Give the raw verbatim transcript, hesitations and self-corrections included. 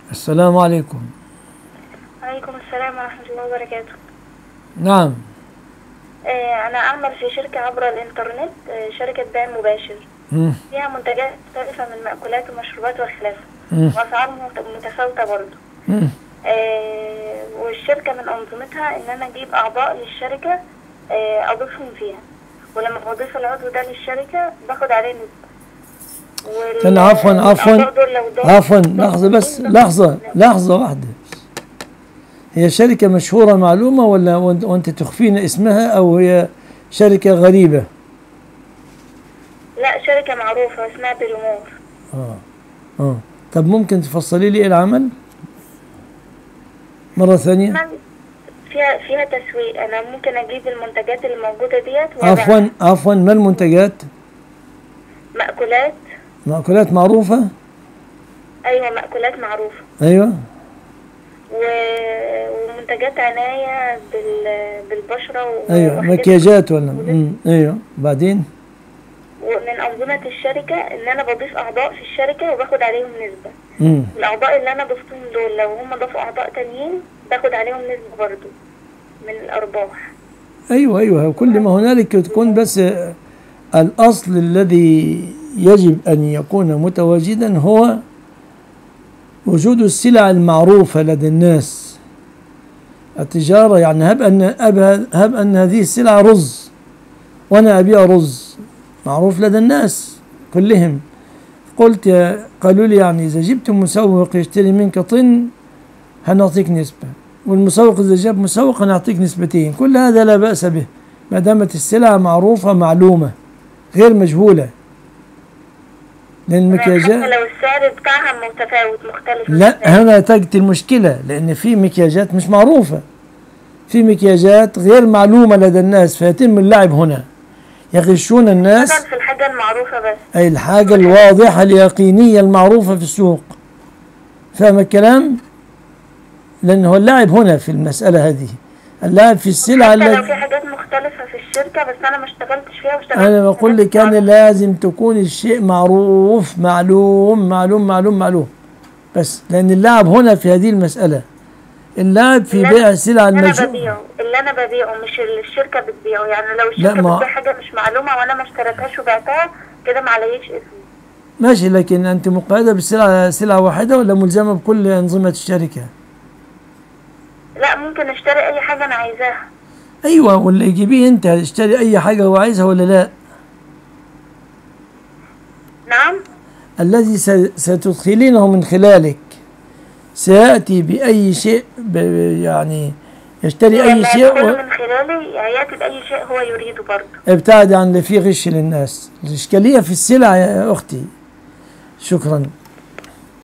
السلام عليكم. عليكم السلام ورحمة الله وبركاته. نعم. آه، أنا أعمل في شركة عبر الإنترنت، آه، شركة بيع مباشر. مم. فيها منتجات مختلفة من مأكولات ومشروبات وخلافه، مم. وأسعار مت- متفاوتة برضه. مم. آه، والشركة من أنظمتها إن أنا أجيب أعضاء للشركة، آه، أضيفهم فيها، ولما بضيف العضو ده للشركة باخد عليه نسبة. وال- استنى، عفوا عفوا والأعضاء دول لو ضافوا- عفوا ضافوا لحظة بس، اتنين لحظة باخد نسبة. لحظة واحدة. هي شركة مشهورة معلومة ولا وانت وأنت تخفين اسمها، أو هي شركة غريبة؟ لا، شركة معروفة اسمها بيلومور. اه اه طب ممكن تفصلي لي إيه العمل مرة ثانية؟ ما- فيها فيها تسويق. انا ممكن اجيب المنتجات اللي موجوده ديت عفوا وابيعها. عفوا ما المنتجات؟ مأكولات. مأكولات معروفة؟ ايوه، مأكولات معروفه. أيوة. و... ومنتجات عنايه بال... بالبشره و... أيوة وحاجات مكياجات ولا كده. مم. أيوة بعدين؟ ومن انظمه الشركه ان انا بضيف اعضاء في الشركه وباخد عليهم نسبه. مم. الاعضاء اللي انا ضفتهم دول لو هم ضافوا اعضاء تانيين باخد عليهم نسبه برضو من الارباح. أيوة أيوة كل ما هنالك تكون، بس آه، الأصل الذي يجب أن يكون متواجدا هو وجود السلع المعروفة لدى الناس. التجارة يعني هب أن هب أن هذه السلعة رز، وأنا أبيع رز معروف لدى الناس كلهم. قلت يا- قالوا لي يعني إذا جبت مسوق يشتري منك طن هنعطيك نسبة، والمسوق إذا جاب مسوق هنعطيك نسبتين. كل هذا لا بأس به ما دامت السلعة معروفة معلومة غير مجهولة. لأن حتى المكياجات لو السعر بتاعها متفاوت مختلف. لا، هنا تجد المشكلة، لأن في مكياجات مش معروفة، في مكياجات غير معلومة لدى الناس، فيتم اللعب هنا، يغشون الناس. في الحاجه المعروفه بس. أي الحاجة الواضحة اليقينية المعروفة في السوق. فاهم الكلام؟ لأنه اللعب هنا في المسألة هذه، اللعب في السلع حتى لو التي في حاجات مختلفة في الشركة بس أنا ما اشتغلتش فيها واشتغلت أنا في بقول حاجات لك، كان معروفة. لازم تكون الشيء معروف معلوم معلوم معلوم معلوم بس، لأن اللعب هنا في هذه المسألة، اللعب في اللي بيع أنا- السلع اللي أنا المجهولة. ببيعه اللي أنا ببيعه مش اللي الشركة بتبيعه. يعني لو لا، الشركة ما- بتبيع حاجة مش معلومة وأنا ما اشتريتهاش وبعتها كده ما عليش اسم. ماشي، لكن أنت مقيدة بالسلعة سلعة واحدة ولا ملزمة بكل أنظمة الشركة؟ لا، ممكن اشتري أي حاجة أنا عايزاها. أيوة، واللي يجيبيه أنت اشتري أي حاجة هو عايزها ولا لا؟ نعم. الذي س- ستدخلينه من خلالك سيأتي بأي شيء، ب- يعني يشتري أي لما شيء يدخل و... من خلالي هيأتي بأي شيء هو يريده برضه. ابتعد عن اللي فيه غش للناس. الإشكالية في السلع يا أختي. شكرا.